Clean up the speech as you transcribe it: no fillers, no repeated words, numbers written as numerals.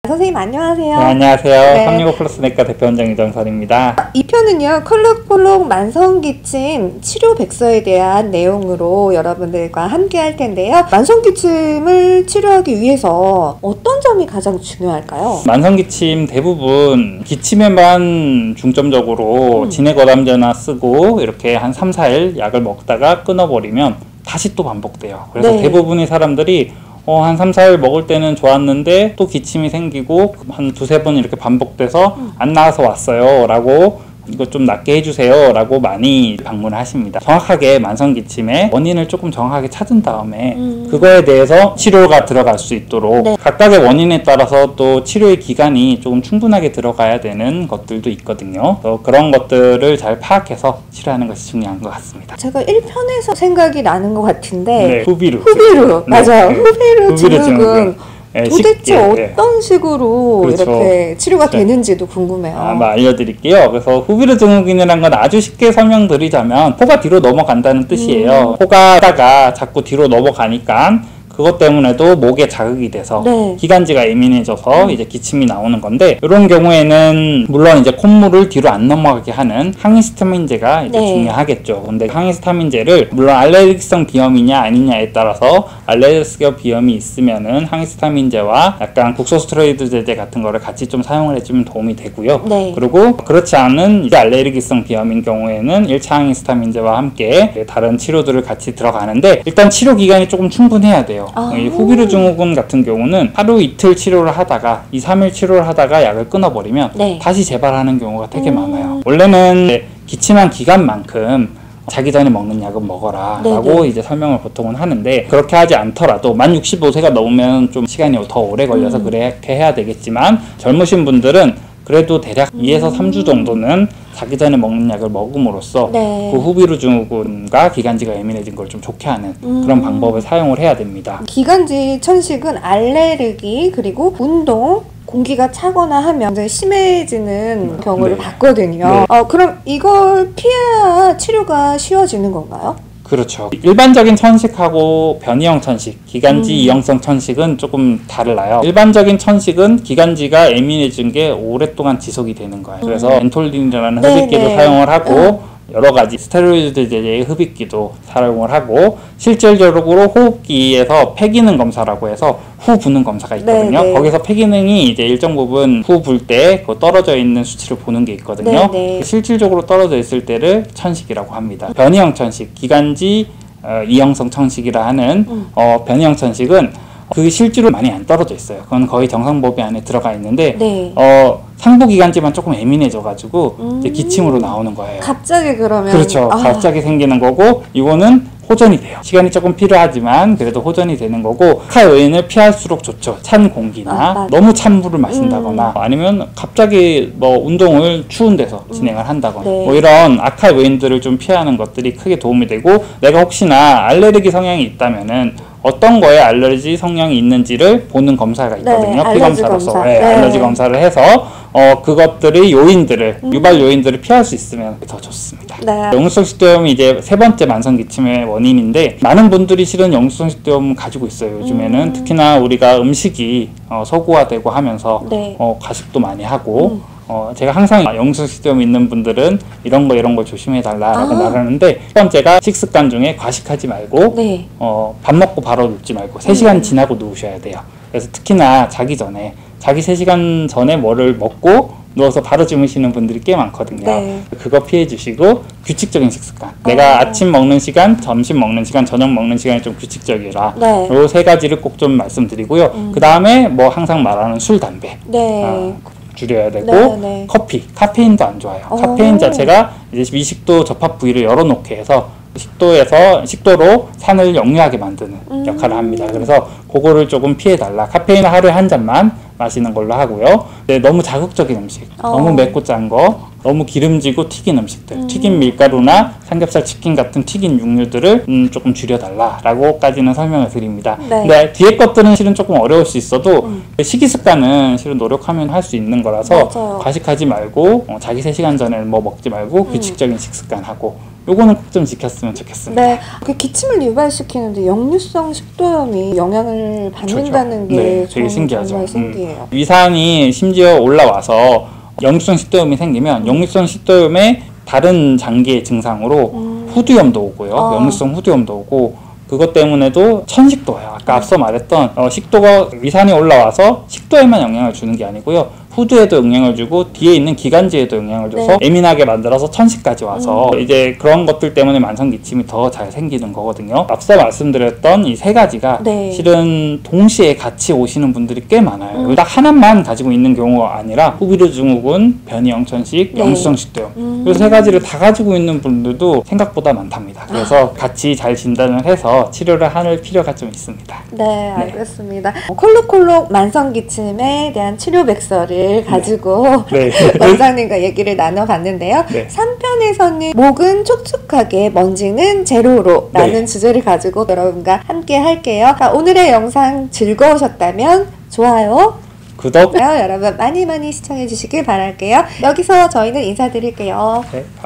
선생님 안녕하세요. 네, 안녕하세요. 네. 365 플러스 내과 대표원장 이정선입니다. 이 편은요, 콜록콜록 만성기침 치료 백서에 대한 내용으로 여러분들과 함께 할 텐데요. 만성기침을 치료하기 위해서 어떤 점이 가장 중요할까요? 만성기침 대부분 기침에만 중점적으로 진해거담제나 쓰고 이렇게 한 3, 4일 약을 먹다가 끊어버리면 다시 또 반복돼요. 그래서 네. 대부분의 사람들이 한 3, 4일 먹을 때는 좋았는데 또 기침이 생기고 한 두세 번 이렇게 반복돼서 안 나와서 왔어요 라고 이거 좀 낫게 해주세요 라고 많이 방문을 하십니다. 정확하게 만성기침의 원인을 조금 정확하게 찾은 다음에 그거에 대해서 치료가 들어갈 수 있도록 네. 각각의 원인에 따라서 또 치료의 기간이 조금 충분하게 들어가야 되는 것들도 있거든요. 그런 것들을 잘 파악해서 치료하는 것이 중요한 것 같습니다. 제가 1편에서 생각이 나는 것 같은데 네, 후비루. 맞아요. 네, 후비루 증후군 네, 도대체 쉽게, 어떤 식으로 그렇죠. 이렇게 치료가 되는지도 궁금해요. 한번 알려드릴게요. 그래서 후비루 증후군이라는 건 아주 쉽게 설명드리자면 호가 뒤로 넘어간다는 뜻이에요. 호가 하다가 자꾸 뒤로 넘어가니까 그것 때문에도 목에 자극이 돼서 네. 기관지가 예민해져서 이제 기침이 나오는 건데, 이런 경우에는 물론 이제 콧물을 뒤로 안 넘어가게 하는 항히스타민제가 이제 네. 중요하겠죠. 근데 항히스타민제를 물론 알레르기성 비염이냐 아니냐에 따라서 알레르기성 비염이 있으면은 항히스타민제와 약간 국소스테로이드 제제 같은 거를 같이 좀 사용을 해주면 도움이 되고요. 네. 그리고 그렇지 않은 이제 알레르기성 비염인 경우에는 1차 항히스타민제와 함께 다른 치료들을 같이 들어가는데, 일단 치료 기간이 조금 충분해야 돼요. 이 후비루 증후군 같은 경우는 하루 이틀 치료를 하다가 2, 3일 치료를 하다가 약을 끊어버리면 네. 다시 재발하는 경우가 되게 많아요. 원래는 기침한 기간만큼 자기 전에 먹는 약은 먹어라 라고 이제 설명을 보통은 하는데, 그렇게 하지 않더라도 만 65세가 넘으면 좀 시간이 더 오래 걸려서 그렇게 해야 되겠지만, 젊으신 분들은 그래도 대략 2에서 3주 정도는 자기 전에 먹는 약을 먹음으로써 네. 그 후비루 증후군과 기관지가 예민해진 걸 좀 좋게 하는 그런 방법을 사용을 해야 됩니다. 기관지 천식은 알레르기 그리고 운동 공기가 차거나 하면 굉장히 심해지는 경우를 네. 봤거든요. 네. 그럼 이걸 피해야 치료가 쉬워지는 건가요? 그렇죠. 일반적인 천식하고 변이형 천식, 기관지 이형성 천식은 조금 달라요. 일반적인 천식은 기관지가 예민해진 게 오랫동안 지속이 되는 거예요. 그래서 엔톨린이라는 네, 흡입기도 네. 사용을 하고 여러 가지 스테로이드 제제의 흡입기도 사용을 하고, 실질적으로 호흡기에서 폐기능 검사라고 해서 후 부는 검사가 있거든요. 네, 네. 거기서 폐기능이 이제 일정 부분 후 불 때 그 떨어져 있는 수치를 보는 게 있거든요. 네, 네. 실질적으로 떨어져 있을 때를 천식이라고 합니다. 변이형 천식, 기관지 이형성 천식이라 하는 변이형 천식은 그 실제로 많이 안 떨어져 있어요. 그건 거의 정상 범위 안에 들어가 있는데 네. 상부 기관지만 조금 예민해져가지고 이제 기침으로 나오는 거예요. 갑자기 그러면 그렇죠. 갑자기 생기는 거고, 이거는 호전이 돼요. 시간이 조금 필요하지만 그래도 호전이 되는 거고, 아카 요인을 피할수록 좋죠. 찬 공기나 너무 찬 물을 마신다거나 아니면 갑자기 뭐 운동을 추운 데서 진행을 한다거나 네. 뭐 이런 악화 요인들을 좀 피하는 것들이 크게 도움이 되고, 내가 혹시나 알레르기 성향이 있다면은 어떤 거에 알레르기 성향이 있는지를 보는 검사가 있거든요. 네, 피검사로서. 검사. 네, 네. 알레르기 검사를 해서 그것들의 요인들을 유발 요인들을 피할 수 있으면 더 좋습니다. 네. 역류성식도염이 이제 세 번째 만성기침의 원인인데, 많은 분들이 실은 역류성식도염 가지고 있어요. 요즘에는 특히나 우리가 음식이 서구화되고 하면서 네. 과식도 많이 하고 제가 항상 역류성식도염 있는 분들은 이런 거 조심해 달라라고 말하는데, 첫 번째가 식습관 중에 과식하지 말고 네. 밥 먹고 바로 눕지 말고 3시간 지나고 누우셔야 돼요. 그래서 특히나 자기 3시간 전에 뭐를 먹고 누워서 바로 주무시는 분들이 꽤 많거든요. 네. 그거 피해 주시고, 규칙적인 식습관. 내가 아침 먹는 시간, 점심 먹는 시간, 저녁 먹는 시간이 좀 규칙적이라. 네. 요 세 가지를 꼭 좀 말씀드리고요. 그 다음에 뭐 항상 말하는 술, 담배. 네. 줄여야 되고, 네, 네. 커피, 카페인도 안 좋아요. 카페인 자체가 이제 미식도 접합 부위를 열어놓게 해서 식도로 산을 역류하게 만드는 역할을 합니다. 그래서 그거를 조금 피해달라. 카페인을 하루에 한 잔만 마시는 걸로 하고요. 네, 너무 자극적인 음식, 너무 맵고 짠 거, 너무 기름지고 튀긴 음식들, 튀긴 밀가루나 삼겹살, 치킨 같은 튀긴 육류들을 조금 줄여달라라고까지는 설명을 드립니다. 네. 근데 뒤에 것들은 실은 조금 어려울 수 있어도 식이 습관은 실은 노력하면 할 수 있는 거라서 맞아요. 과식하지 말고 자기 3시간 전에는 뭐 먹지 말고 규칙적인 식습관하고 요거는 꼭 좀 지켰으면 좋겠습니다. 네, 그 기침을 유발시키는데 역류성 식도염이 영향을 받는다는 게 네, 되게 저는 신기하죠. 정말 신기해요. 위산이 심지어 올라와서 역류성 식도염이 생기면 역류성 식도염의 다른 장기의 증상으로 후두염도 오고요. 역류성 후두염도 오고 그것 때문에도 천식도 와요. 아까 앞서 말했던 식도가 위산이 올라와서 식도에만 영향을 주는 게 아니고요. 후두에도 영향을 주고 뒤에 있는 기관지에도 영향을 줘서 예민하게 만들어서 천식까지 와서 이제 그런 것들 때문에 만성기침이 더 잘 생기는 거거든요. 앞서 말씀드렸던 이 세 가지가 실은 동시에 같이 오시는 분들이 꽤 많아요. 딱 하나만 가지고 있는 경우가 아니라 후비루 증후군, 변이형 천식, 역류성 식도염 이 세 가지를 다 가지고 있는 분들도 생각보다 많답니다. 그래서 같이 잘 진단을 해서 치료를 할 필요가 좀 있습니다. 네, 알겠습니다. 콜록콜록 만성기침에 대한 치료 백서를 가지고 원장님과 얘기를 나눠봤는데요. 3편에서는 목은 촉촉하게 먼지는 제로로 라는 주제를 가지고 여러분과 함께 할게요. 오늘의 영상 즐거우셨다면 좋아요, 구독 여러분 많이 시청해 주시길 바랄게요. 여기서 저희는 인사드릴게요. 네.